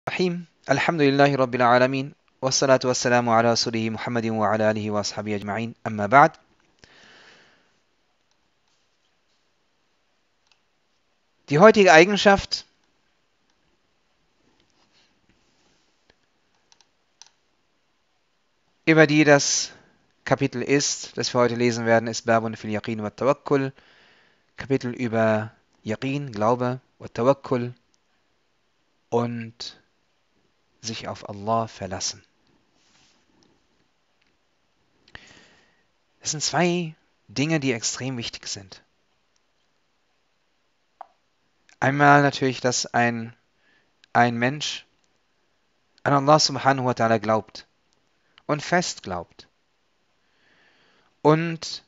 Rahim. Alhamdulillahi Rabbil Alamin. Wassalatu wassalamu ala Rasulihi Muhammadin wa ala alihi wa ashabihi ajma'in. Amma ba'd. Die heutige Eigenschaft, über die das Kapitel ist, das wir heute lesen werden, ist Babun fil Yaqin wa Tawakkul. Kapitel über Yaqin, Glaube, wa Tawakkul und sich auf Allah verlassen. Das sind zwei Dinge, die extrem wichtig sind. Einmal natürlich, dass ein Mensch an Allah subhanahu wa ta'ala glaubt und fest glaubt. Und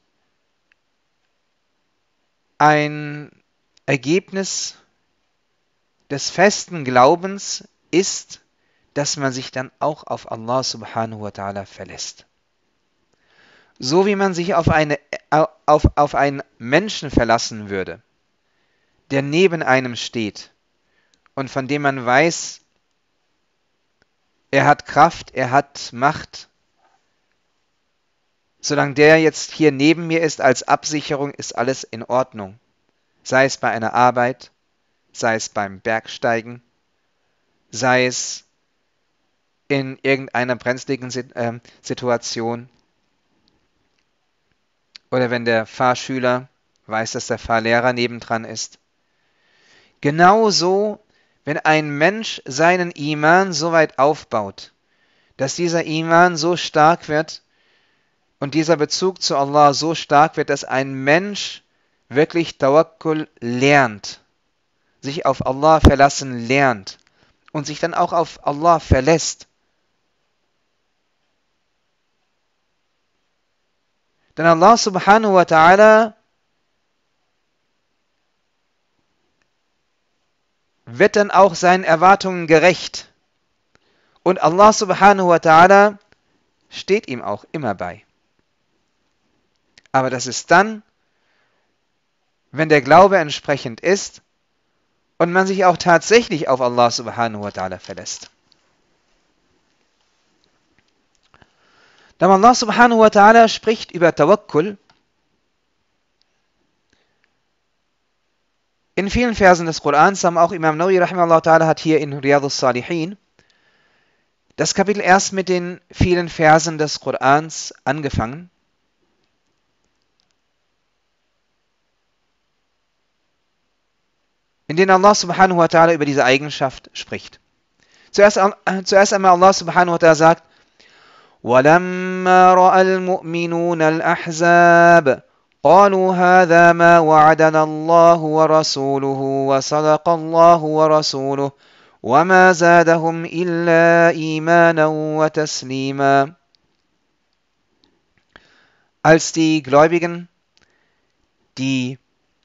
ein Ergebnis des festen Glaubens ist, dass man sich dann auch auf Allah subhanahu wa ta'ala verlässt. So wie man sich auf einen Menschen verlassen würde, der neben einem steht und von dem man weiß, er hat Kraft, er hat Macht. Solange der jetzt hier neben mir ist als Absicherung, ist alles in Ordnung. Sei es bei einer Arbeit, sei es beim Bergsteigen, sei es in irgendeiner brenzligen Situation oder wenn der Fahrschüler weiß, dass der Fahrlehrer nebendran ist. Genauso, wenn ein Mensch seinen Iman so weit aufbaut, dass dieser Iman so stark wird und dieser Bezug zu Allah so stark wird, dass ein Mensch wirklich Tawakkul lernt, sich auf Allah verlassen lernt und sich dann auch auf Allah verlässt. Denn Allah subhanahu wa ta'ala wird dann auch seinen Erwartungen gerecht. Und Allah subhanahu wa ta'ala steht ihm auch immer bei. Aber das ist dann, wenn der Glaube entsprechend ist und man sich auch tatsächlich auf Allah subhanahu wa ta'ala verlässt. Dann Allah subhanahu wa ta'ala spricht über Tawakkul in vielen Versen des Korans, haben auch Imam Nawawi rahimahullah ta'ala hat hier in Riyadus Salihin das Kapitel erst mit den vielen Versen des Korans angefangen. In denen Allah subhanahu wa ta'ala über diese Eigenschaft spricht. Zuerst einmal Allah subhanahu wa ta'ala sagt, وَلَمَّا رَأَى الْمُؤْمِنُونَ الْأَحْزَابَ قالوا هذا ما وعدنا الله ورسوله وصدق الله ورسوله وما زادهم إلا إيمانا وتسليما. Als die Gläubigen die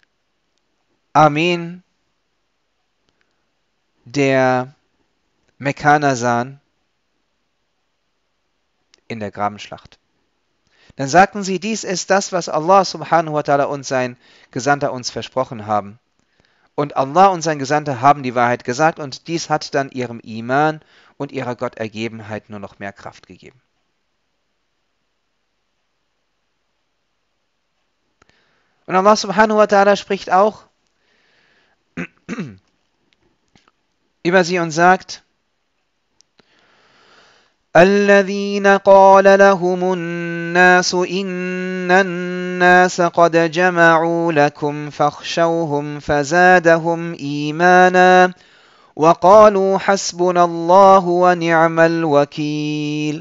Armeen der Mekkaner sahen in der Grabenschlacht, dann sagten sie, dies ist das, was Allah subhanahu wa ta'ala und sein Gesandter uns versprochen haben. Und Allah und sein Gesandter haben die Wahrheit gesagt und dies hat dann ihrem Iman und ihrer Gottergebenheit nur noch mehr Kraft gegeben. Und Allah subhanahu wa ta'ala spricht auch über sie und sagt, الذين قال لهم الناس إن الناس قد جمعوا لكم فاخشوهم فزادهم إيمانا وقالوا حسبنا الله ونعم الوكيل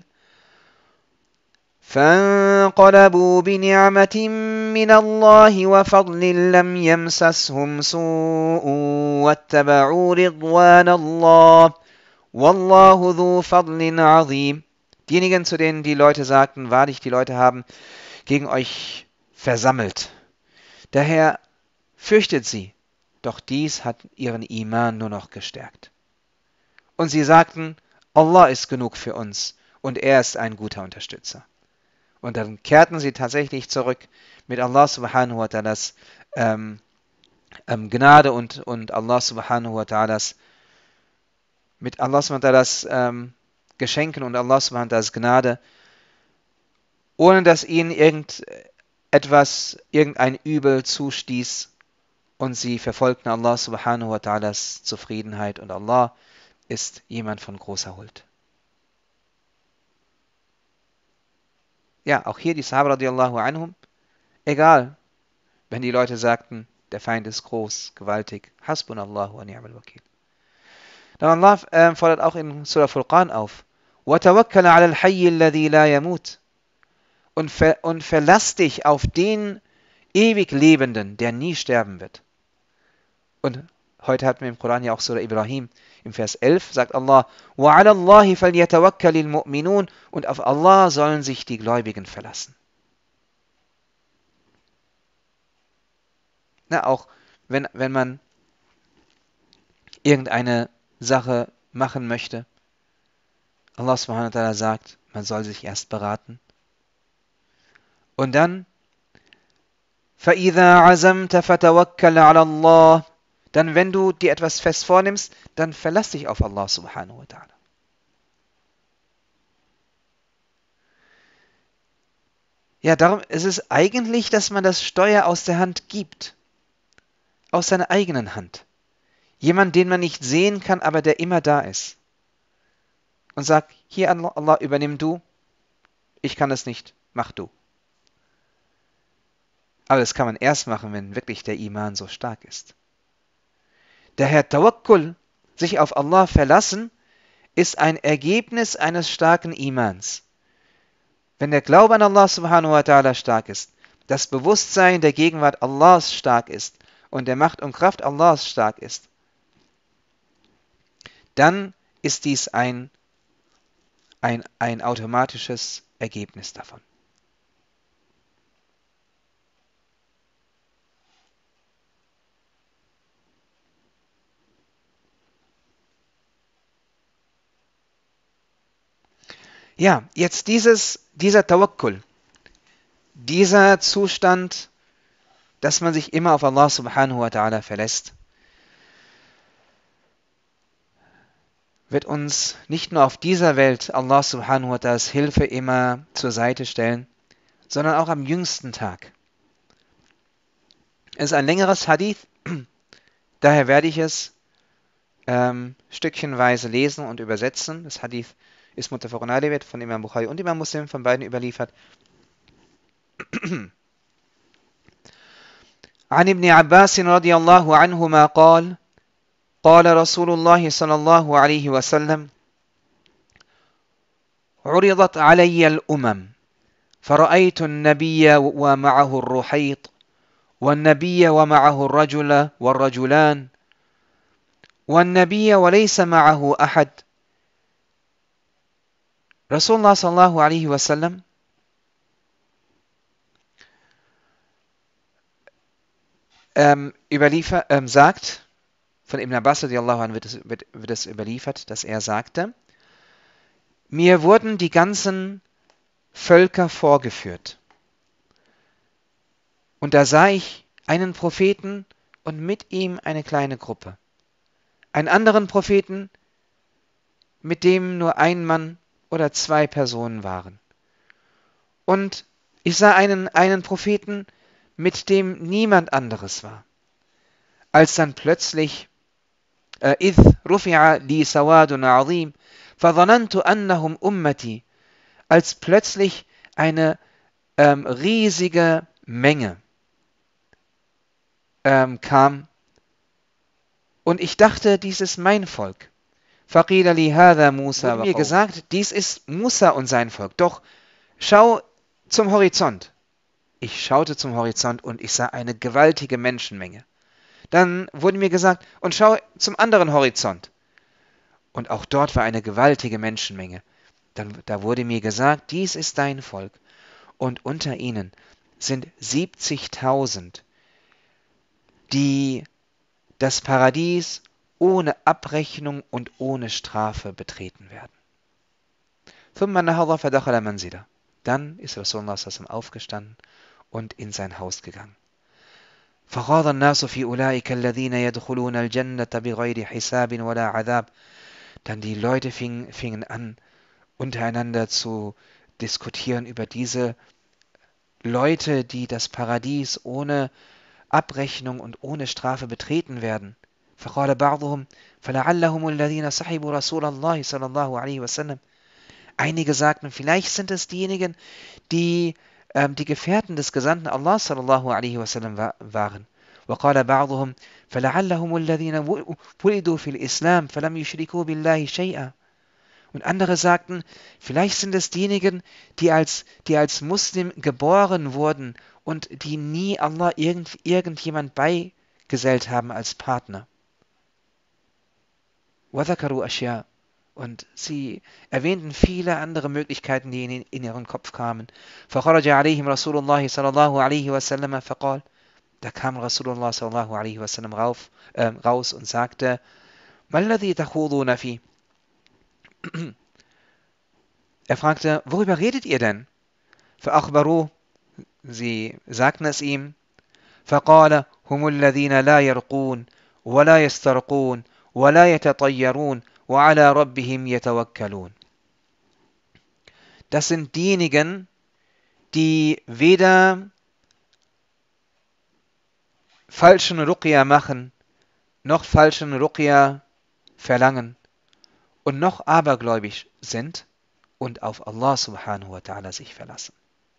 فانقلبوا بنعمة من الله وفضل لم يمسسهم سوء واتبعوا رضوان الله Wallahu dhu fadlin azim. Diejenigen, zu denen die Leute sagten, wahrlich, die Leute haben gegen euch versammelt. Daher fürchtet sie, doch dies hat ihren Iman nur noch gestärkt. Und sie sagten, Allah ist genug für uns und er ist ein guter Unterstützer. Und dann kehrten sie tatsächlich zurück mit Allah subhanahu wa ta'alas Gnade und Allah subhanahu wa ta'alas mit Allah subhanahu Geschenken und Allah subhanahu Gnade, ohne dass ihnen irgendein Übel zustieß, und sie verfolgten Allah subhanahu wa ta'alas Zufriedenheit, und Allah ist jemand von großer Huld. Ja, auch hier die Sahaba radiallahu anhum, egal, wenn die Leute sagten, der Feind ist groß, gewaltig, hasbunallahu wa ni'mal wakil. Dann Allah fordert auch in Surah Furqan auf, وَتَوَكَّلَ عَلَى الْحَيِّ الَّذِي لَا يَمُوتُ, und verlass dich auf den ewig Lebenden, der nie sterben wird. Und heute hatten wir im Koran ja auch Surah Ibrahim. Im Vers 11 sagt Allah, وَعَلَى اللَّهِ فَلْيَتَوَكَّلِ الْمُؤْمِنُونَ, und auf Allah sollen sich die Gläubigen verlassen. Na, auch wenn man irgendeine Sache machen möchte, Allah subhanahu wa ta'ala sagt, man soll sich erst beraten. Und dann, فَإِذَا عَزَمْتَ فَتَوَكَّلْ عَلَى اللَّهِ, dann, wenn du dir etwas fest vornimmst, dann verlass dich auf Allah subhanahu wa ta'ala. Ja, darum ist es eigentlich, dass man das Steuer aus der Hand gibt. Aus seiner eigenen Hand. Jemand, den man nicht sehen kann, aber der immer da ist. Und sagt, hier Allah, übernimm du, ich kann es nicht, mach du. Aber das kann man erst machen, wenn wirklich der Iman so stark ist. Daher Tawakkul, sich auf Allah verlassen, ist ein Ergebnis eines starken Imans. Wenn der Glaube an Allah subhanahu wa ta'ala stark ist, das Bewusstsein der Gegenwart Allahs stark ist und der Macht und Kraft Allahs stark ist, dann ist dies ein automatisches Ergebnis davon. Ja, jetzt dieser Tawakkul, dieser Zustand, dass man sich immer auf Allah subhanahu wa ta'ala verlässt, wird uns nicht nur auf dieser Welt Allah subhanahu wa ta'alas Hilfe immer zur Seite stellen, sondern auch am jüngsten Tag. Es ist ein längeres Hadith, daher werde ich es stückchenweise lesen und übersetzen. Das Hadith ist muttafaqun alayh, wird von Imam Bukhari und Imam Muslim, von beiden überliefert. عن ابن عباس رضي الله عنهما قال قال رسول الله صلى الله عليه وسلم عرضت علي الأمم فرأيت النبي ومعه الرحيط والنبي ومعه الرجل والرجلان والنبي وليس معه أحد. Rasulullah sallallahu alaihi wasallam sagt, von Ibn Abbas radiallahu anhu wird es überliefert, dass er sagte, mir wurden die ganzen Völker vorgeführt. Und da sah ich einen Propheten und mit ihm eine kleine Gruppe. Einen anderen Propheten, mit dem nur ein Mann oder zwei Personen waren. Und ich sah einen Propheten, mit dem niemand anderes war. Als dann plötzlich إذ رفع لي سواد عظيم فظننت أنهم أمتي, als plötzlich eine riesige Menge kam und ich dachte, dies ist mein Volk. فقيل لي هذا موسى وقومه. Wurde mir gesagt, dies ist Musa und sein Volk. Doch schau zum Horizont. Ich schaute zum Horizont und ich sah eine gewaltige Menschenmenge. Dann wurde mir gesagt, und schau zum anderen Horizont. Und auch dort war eine gewaltige Menschenmenge. Da wurde mir gesagt, dies ist dein Volk. Und unter ihnen sind 70.000, die das Paradies ohne Abrechnung und ohne Strafe betreten werden. Dann ist Rasulullah aufgestanden und in sein Haus gegangen. فخاض الناس في أولئك الذين يدخلون الجنة بغير حساب ولا عذاب. Dann die Leute fingen an, untereinander zu diskutieren über diese Leute, die das Paradies ohne Abrechnung und ohne Strafe betreten werden. فقال بعضهم فلعلهم الذين صحبوا رسول الله صلى الله عليه وسلم. Einige sagten, vielleicht sind es diejenigen, die die Gefährten des Gesandten Allah sallallahu alaihi wasallam waren. وقال بعضهم فلعلهم الذين ولدوا في الإسلام فلم يشركوا بالله شيئا. Und andere sagten, vielleicht sind es diejenigen, die als Muslim geboren wurden und die nie Allah irgendjemand beigesellt haben als Partner. وذكروا أشياء. Und sie erwähnten viele andere Möglichkeiten, die in ihren Kopf kamen. فخرج عليهم رسول الله صلى الله عليه وسلم فقال. Da kam Rasulullah sallallahu alaihi wasallam raus und sagte, ما الذي تخوضون فيه? Er fragte, worüber redet ihr denn? فأخبروه, sie sagten es ihm. فقال هم الذين لا يرقون ولا يسترقون ولا يتطيرون وعلى ربهم يتوكلون. Das sind diejenigen, die weder falschen Ruqya machen, noch falschen Ruqya verlangen und noch abergläubig sind und auf Allah subhanahu wa ta'ala sich verlassen.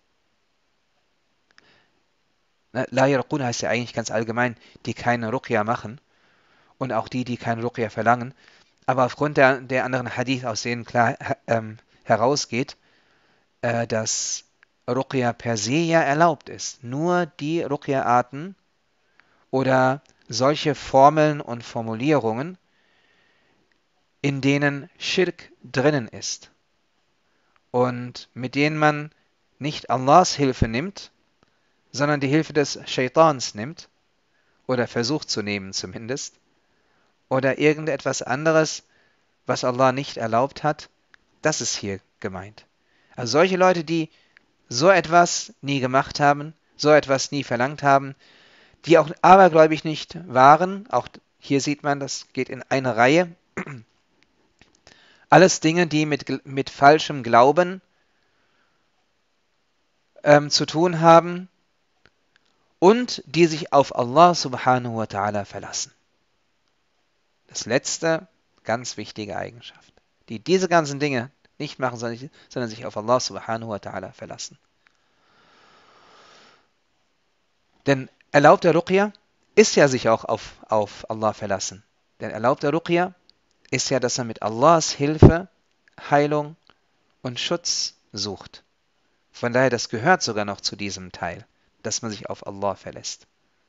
La yarqun heißt ja eigentlich ganz allgemein, die keine Ruqya machen und auch die keine Ruqya verlangen. Aber aufgrund der anderen Hadith, aus denen klar herausgeht, dass Ruqya per se ja erlaubt ist. Nur die Ruqya-Arten oder solche Formeln und Formulierungen, in denen Schirk drinnen ist und mit denen man nicht Allahs Hilfe nimmt, sondern die Hilfe des Shaitans nimmt oder versucht zu nehmen zumindest oder irgendetwas anderes, was Allah nicht erlaubt hat, das ist hier gemeint. Also solche Leute, die so etwas nie gemacht haben, so etwas nie verlangt haben, die auch abergläubig nicht waren, auch hier sieht man, das geht in eine Reihe, alles Dinge, die mit falschem Glauben zu tun haben und die sich auf Allah subhanahu wa ta'ala verlassen. Das letzte, ganz wichtige Eigenschaft, die diese ganzen Dinge nicht machen, sondern sich auf Allah subhanahu wa ta'ala verlassen. Denn erlaubter Ruqya ist ja sich auch auf Allah verlassen. Denn erlaubter Ruqya ist ja, dass er mit Allahs Hilfe Heilung und Schutz sucht. Von daher, das gehört sogar noch zu diesem Teil, dass man sich auf Allah verlässt.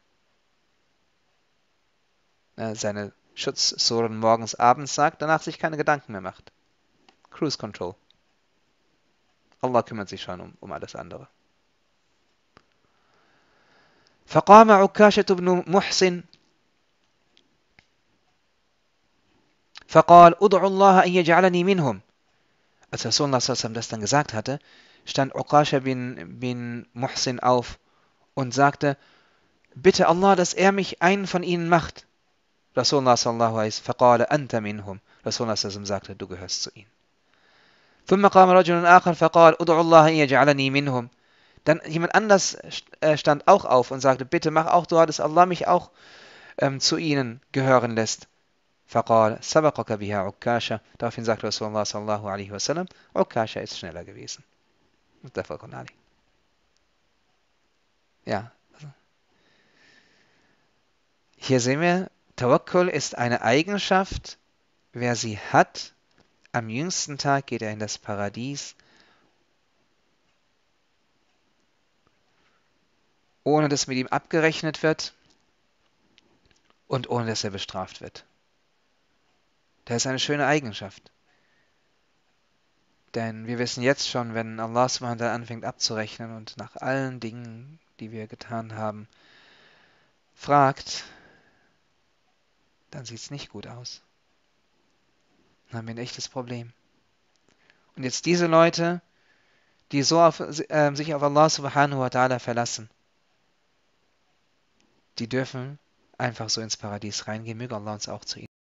Seine Schutzsuren morgens, abends sagt, danach sich keine Gedanken mehr macht. Cruise Control. Allah kümmert sich schon um alles andere. فقام عكاشة بن محصن فقال ادعوا الله أن يجعلني منهم. Als Rasulullah sallallahu das dann gesagt hatte, stand Ukasha bin Muhsin auf und sagte, bitte Allah, dass er mich einen von ihnen macht. Rasulullah sallallahu alaihi wasallam فقال أنت منهم. Rasulullah sallallahu sagte, du gehörst zu ihnen. ثم قام رجل آخر فقال ادعوا الله أن يجعلني منهم. Dann jemand anders stand auch auf und sagte, bitte mach auch Dua, dass Allah mich auch zu ihnen gehören lässt. فقال سبقك بها عكاشة. Daraufhin sagte Rasulullah sallallahu alaihi wasallam, Ukasha ist schneller gewesen. متفق عليه. Ja. Hier sehen wir, Tawakkul ist eine Eigenschaft, wer sie hat, am jüngsten Tag geht er in das Paradies, ohne dass mit ihm abgerechnet wird und ohne dass er bestraft wird. Das ist eine schöne Eigenschaft. Denn wir wissen jetzt schon, wenn Allah subhanahu wa ta'ala anfängt abzurechnen und nach allen Dingen, die wir getan haben, fragt, dann sieht es nicht gut aus. Dann haben wir ein echtes Problem. Und jetzt diese Leute, die so sich auf Allah subhanahu wa ta'ala verlassen, die dürfen einfach so ins Paradies reingehen. Möge Allah uns auch zu ihnen